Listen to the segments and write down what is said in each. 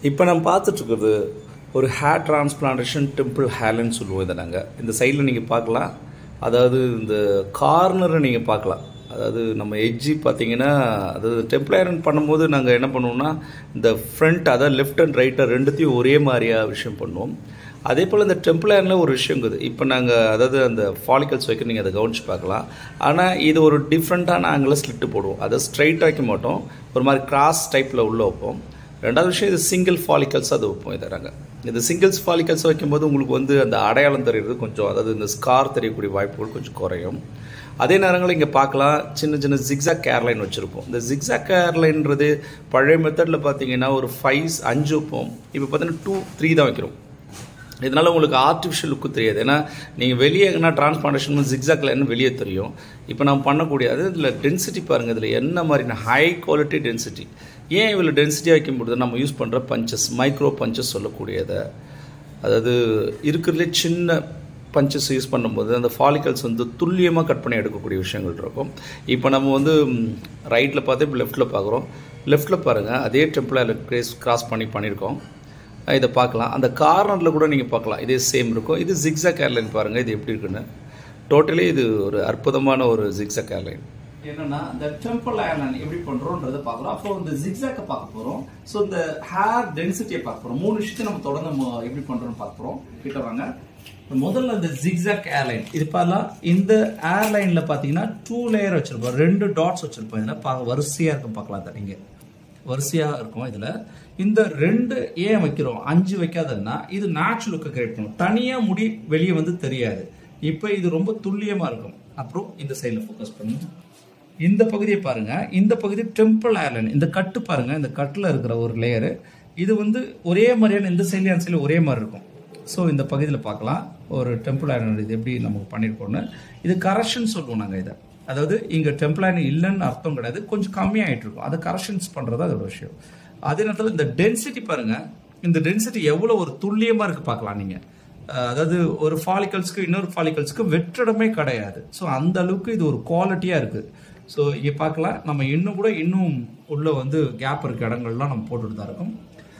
இப்போ நம்ம பார்த்துட்ருக்குறது ஒரு ஹேர் டிரான்ஸ்பிளான்டேஷன் டெம்பிள் ஹேர்லைன்னு சொல்லுவோம். இதை நாங்கள் இந்த சைடில் நீங்கள் பார்க்கலாம். அதாவது இந்த கார்னரை நீங்கள் பார்க்கலாம். அதாவது நம்ம எட்ஜி பார்த்தீங்கன்னா, அதாவது டெம்பிள் ஹேர் பண்ணும்போது நாங்கள் என்ன பண்ணுவோம்னா, இந்த ஃப்ரண்ட் அதாவது லெஃப்ட் அண்ட் ரைட்டை ரெண்டுத்தையும் ஒரே மாதிரியாக விஷயம் பண்ணுவோம். அதே போல் இந்த டெம்பிள் ஹேரில் ஒரு விஷயம் இருக்குது. இப்போ நாங்கள் அதாவது அந்த ஃபாலிக்கல்ஸ் வைக்க நீங்கள் அதை கவனித்து பார்க்கலாம். ஆனால் இது ஒரு டிஃப்ரெண்ட்டான ஆங்கிளில் ஸ்லிட்டு போடுவோம். அதை ஸ்ட்ரைட்டாக வைக்க மாட்டோம், ஒரு மாதிரி கிராஸ் டைப்பில் உள்ளே வைப்போம். ரெண்டாவது விஷயம், இது சிங்கிள் ஃபாலிக்கல்ஸ் அதை வைப்போம். இதை நாங்கள் இந்த சிங்கிள்ஸ் ஃபாலிக்கல்ஸ் வைக்கும்போது உங்களுக்கு வந்து அந்த அடையாளம் தெரியுறது கொஞ்சம், அதாவது இந்த ஸ்கார் தெரியக்கூடிய வாய்ப்புகள் கொஞ்சம் குறையும். அதே நேரங்களில் இங்கே பார்க்கலாம், சின்ன சின்ன ஜிக்ஸாக் ஏர்லைன் வச்சுருப்போம். இந்த ஜிக்ஸாக் ஏர்லைன்றது பழைய மெத்தடில் பார்த்தீங்கன்னா ஒரு 5 வைப்போம். இப்போ பார்த்தீங்கன்னா 2, 3 தான் வைக்கிறோம். இதனால் உங்களுக்கு ஆர்டிஃபிஷியல் லுக்கு தெரியாது. ஏன்னா நீங்கள் வெளியே எங்கன்னா டிரான்ஸ்பிளான்டேஷன் ஜிக்ஸாக் லைன் வெளியே தெரியும். இப்போ நம்ம பண்ணக்கூடிய அது இதில் டென்சிட்டி பாருங்கள், இதில் என்ன மாதிரினா ஹை குவாலிட்டி டென்சிட்டி. ஏன் இவ்வளோ டென்சிட்டியாக வைக்கும்போது நம்ம யூஸ் பண்ணுற பஞ்சஸ், மைக்ரோ பஞ்சஸ் சொல்லக்கூடியதை, அதாவது இருக்கிறதுலே சின்ன பஞ்சஸ் யூஸ் பண்ணும்போது அந்த ஃபாலிக்கல்ஸ் வந்து துல்லியமாக கட் பண்ணி எடுக்கக்கூடிய விஷயங்கள் இருக்கும். இப்போ நம்ம வந்து ரைட்டில் பார்த்து இப்போ லெஃப்ட்டில் பார்க்குறோம். லெஃப்ட்டில் பாருங்கள், அதே டெம்பிள் கிராஸ் பண்ணியிருக்கோம். இதை பார்க்கலாம். அந்த கார்னரில் கூட நீங்கள் பார்க்கலாம், இதே சேம் இருக்கும். இது ஜிக்ஸாக் ஏர்லைன் பாருங்கள், இது எப்படி இருக்குன்னு. டோட்டலி இது ஒரு அற்புதமான ஒரு ஜிக்ஸாக் ஏர்லைன். என்னன்னா இந்த டெம்பிள் ஏர்லைன் எப்படி பண்றோம்ன்றத பார்க்குறோம். அப்போ இந்த ஜிக்ஸாக்கை பார்க்க போகிறோம். ஸோ இந்த ஹேர் டென்சிட்டியை பார்க்க போகிறோம். 3 விஷயத்தை நம்ம தொடர்ந்து எப்படி பண்றோம்னு பார்க்க போகிறோம். கிட்ட வாங்க. முதல்ல இந்த ஜிக்ஸாக் ஏர்லைன் இது பார்க்கலாம். இந்த ஏர்லைன்ல பார்த்தீங்கன்னா 2 லேயர் வச்சிருப்போம், 2 டாட்ஸ் வச்சிருப்போம். இதில் பார்க்க வரிசையாக இருக்கும், பார்க்கலாம் தான் நீங்கள், வரிசையாக இருக்கும். இதில் இந்த 2 ஏன் வைக்கிறோம், 5 வைக்காததுன்னா இது நேச்சுரல் லுக்கை கிரியேட் பண்ணும். தனியாக முடி வெளியே வந்து தெரியாது. இப்போ இது ரொம்ப துல்லியமாக இருக்கும். அப்புறம் இந்த சைடில் ஃபோக்கஸ் பண்ணுங்க. இந்த பகுதியை பாருங்க, இந்த பகுதி டெம்பிள் ஏர்லைன். இந்த கட்டு பாருங்க, இந்த கட்டில் இருக்கிற ஒரு லேயரு இது வந்து ஒரே மாதிரியான இந்த சைட்லையும் அந்த சைடில் ஒரே மாதிரி இருக்கும். ஸோ இந்த பகுதியில் பார்க்கலாம் ஒரு டெம்பிள் ஏர்லைன் இது எப்படி நமக்கு பண்ணியிருக்கோன்னு. இது கரெக்ஷன் சொல்லுவோம் நாங்கள் இதை. அதாவது இங்கே டெம்பிள் ஏர்லைன் இல்லைன்னு அர்த்தம் கிடையாது, கொஞ்சம் கம்மியாகிட்டு இருக்கும். அதை கரெக்ஷன்ஸ் பண்ணுறது அதோட விஷயம். அதே நேரத்தில் இந்த டென்சிட்டி பாருங்க, இந்த டென்சிட்டி எவ்வளோ ஒரு துல்லியமாக இருக்குது பார்க்கலாம் நீங்கள். அதாவது ஒரு ஃபாலிக்கல்ஸ்க்கு இன்னொரு ஃபாலிக்கல்ஸ்க்கு வெற்றிடமே கிடையாது. ஸோ அந்த அளவுக்கு இது ஒரு குவாலிட்டியாக இருக்குது. ஸோ இங்கே பார்க்கலாம், நம்ம இன்னும் உள்ள வந்து கேப் இருக்க இடங்கள்லாம் நம்ம போட்டுட்டு தான் இருக்கோம்.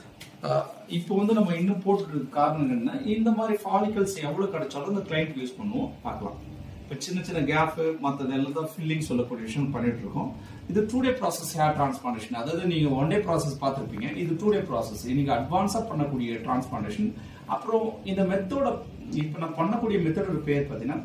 இப்போ வந்து நம்ம இன்னும் போட்டுட்டு காரணம் என்ன, இந்த மாதிரி ஃபாலிக்கல்ஸ் எவ்வளோ கிடைச்சாலும் இந்த கிளைண்ட் யூஸ் பண்ணுவோம். பார்க்கலாம், இப்போ சின்ன சின்ன கேப்பு மற்றது எல்லாம் தான் ஃபில்லிங் சொல்லக்கூடிய விஷயம் பண்ணிட்டு இருக்கோம். இது 2 டே ப்ராசஸ் ஹேர் டிரான்ஸ்பிளான்டேஷன். அதாவது நீங்க 1 டே ப்ராசஸ் பார்த்துருப்பீங்க, இது 2 டே ப்ராசஸ். இன்னைக்கு அட்வான்ஸா பண்ணக்கூடிய டிரான்ஸ்பிளான்டேஷன். அப்புறம் இந்த மெத்தோட இப்போ நான் பண்ணக்கூடிய மெத்தடோட பேர் பார்த்தீங்கன்னா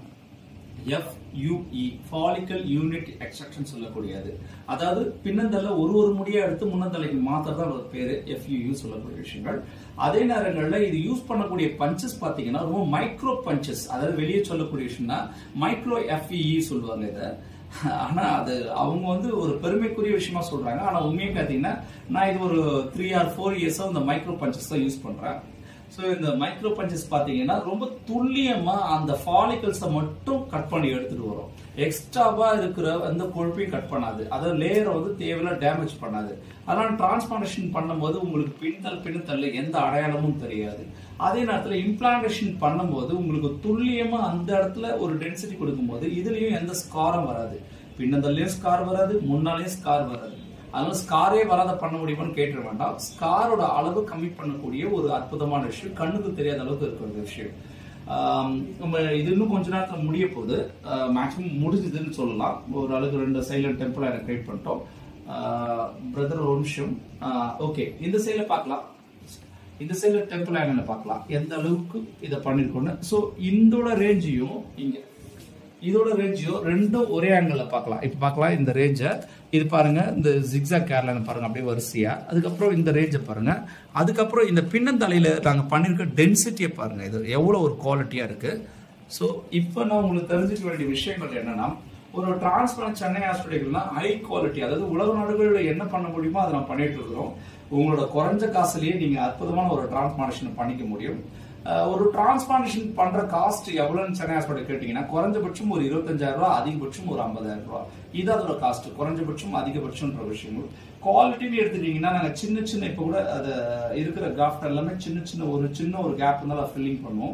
FUE, ஃபாலிக்கல் யூனிட் எக்ஸ்ட்ராக்ஷன் சொல்லக்கூடியது. அதாவது பின்னந்தல்ல ஒரு முடியா எடுத்து முன்னந்தலைக்கு மாத்திரதான் ஒரு பேரு FUE சொல்லக்கூடிய விஷயங்கள். அதே நேரங்களில் இது யூஸ் பண்ணக்கூடிய பஞ்சஸ் பாத்தீங்கன்னா ரொம்ப மைக்ரோ பஞ்சஸ், அதாவது வெளியே சொல்லக்கூடிய விஷயம்னா மைக்ரோ FEE சொல்லுவாங்க இதை. ஆனா அது அவங்க வந்து ஒரு பெருமைக்குரிய விஷயமா சொல்றாங்க. ஆனா உண்மையை பார்த்தீங்கன்னா நான் இது ஒரு 3 or 4 இயர்ஸா இந்த மைக்ரோ பஞ்சஸ் தான் யூஸ் பண்றேன். ஸோ இந்த மைக்ரோ பஞ்சஸ் பார்த்தீங்கன்னா ரொம்ப துல்லியமா அந்த ஃபாலிக்கல்ஸை மட்டும் கட் பண்ணி எடுத்துட்டு வரும். எக்ஸ்ட்ராவா இருக்கிற அந்த கொழுப்பையும் கட் பண்ணாது, அதை லேயரை வந்து தேவையில்ல டேமேஜ் பண்ணாது. அதனால டிரான்ஸ்பிளான்டேஷன் பண்ணும்போது உங்களுக்கு பின்னத்தல்ல எந்த அடையாளமும் தெரியாது. அதே நேரத்தில் இம்ப்ளான்டேஷன் பண்ணும்போது உங்களுக்கு துல்லியமா அந்த இடத்துல ஒரு டென்சிட்டி கொடுக்கும்போது இதுலயும் எந்த ஸ்காரும் வராது. பின்னந்தல்லையும் ஸ்கார் வராது, முன்னாலேயும் ஸ்கார் வராது. அதனால ஸ்காரே வராத பண்ண முடியுமான்னு கேட்டுற வேண்டாம். ஸ்காரோட அளவு கம்மி பண்ணக்கூடிய ஒரு அற்புதமான விஷயம், கண்ணுக்கு தெரியாத அளவுக்கு இருக்கிற விஷயம். நம்ம இது இன்னும் கொஞ்ச நேரத்தில் முடிய போகுது, மேக்ஸிமம் முடிஞ்சதுன்னு சொல்லலாம். ஒரு அளவுக்கு 2 சைடில் டெம்பிள் ஏர்லைன் கிரியேட் பண்ணிட்டோம். பிரதர் ஒரு நிமிஷம். ஓகே, இந்த சைடில் பார்க்கலாம், இந்த சைடில் டெம்பிள் ஏர்லைனை பார்க்கலாம் எந்த அளவுக்கு இதை பண்ணிருக்கோன்னு. ஸோ இதோட ரேஞ்சையும் இதோட ரேஞ்சையும் 2 ஒரே ஆங்கிள் பார்க்கலாம். இப்போ பார்க்கலாம் இந்த ரேஞ்சை. இது பாருங்க, இந்த ஜிக்ஸாக் ஏர்லைன் பாருங்க அப்படியே வரிசையா. அதுக்கப்புறம் இந்த ரேஞ்சை பாருங்க. அதுக்கப்புறம் இந்த பின்னந்தலையில நாங்கள் பண்ணிருக்க டென்சிட்டியை பாருங்க, இது எவ்வளோ ஒரு குவாலிட்டியா இருக்கு. ஸோ இப்போ நான் உங்களுக்கு தெரிஞ்சுக்க வேண்டிய விஷயங்கள் என்னன்னா, ஒரு டிரான்ஸ்பிளான்ட் சென்னை ஹாஸ்பிட்டல்னா ஹை குவாலிட்டி, அதாவது உலக நாடுகளில் என்ன பண்ண முடியுமோ அதை நான் பண்ணிட்டு இருக்கிறோம். உங்களோட குறைஞ்ச காசுலயே நீங்க அற்புதமான ஒரு டிரான்ஸ்பிளான்டேஷன் பண்ணிக்க முடியும். ஒரு டிரான்ஸ்பிளான்டேஷன் பண்ற காஸ்ட் எவ்வளவுன்னு சென்னை ஹாஸ்பிட்டல் கேட்டீங்கன்னா குறைஞ்சபட்சம் ஒரு 25,000 ரூபாய், அதிகபட்சம் ஒரு 50,000 ரூபாய். இது அதோட காஸ்ட், குறைஞ்சபட்சம் அதிகபட்சம்ன்ற விஷயங்கள். குவாலிட்டின்னு எடுத்துட்டீங்கன்னா நாங்கள் சின்ன இப்போ கூட அதை இருக்கிற கிராஃப்ட் எல்லாமே சின்ன ஒரு கேப் இருந்தாலும் ஃபில்லிங் பண்ணுவோம்.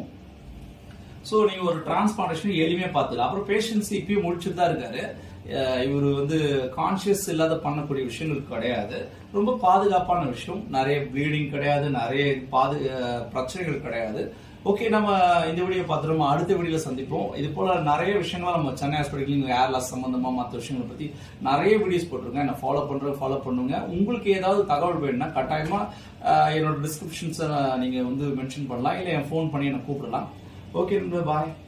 ஸோ நீங்க ஒரு டிரான்ஸ்பிளான்டேஷன் எளிமையா பார்த்துக்கலாம். அப்புறம் பேஷன்ஸ் இப்பயும் முடிச்சுட்டு தான் இருக்காரு. இவர் வந்து கான்சியஸ் இல்லாத பண்ணக்கூடிய விஷயங்கள் கிடையாது. ரொம்ப பாதுகாப்பான விஷயம். நிறைய ப்ளீடிங் கிடையாது, நிறைய பிரச்சனைகள் கிடையாது. ஓகே, நம்ம இந்த வீடியோ பார்த்துருவோம். அடுத்த வீடியோல சந்திப்போம். இது போல நிறைய விஷயங்கள் நம்ம சென்னை ஹாஸ்பிட்டல் ஏர் லாஸ் சம்பந்தமா மற்ற விஷயங்களை பத்தி நிறைய வீடியோஸ் போட்டிருக்கேன். என்ன ஃபாலோ பண்ணுங்க. உங்களுக்கு ஏதாவது தகவல் வேணும்னா கட்டாயமா என்னோட டிஸ்கிரிப்ஷன்ஸை நீங்க வந்து மென்ஷன் பண்ணலாம், இல்லை என் ஃபோன் பண்ணி என்ன கூப்பிடலாம். ஓகே, பாய்.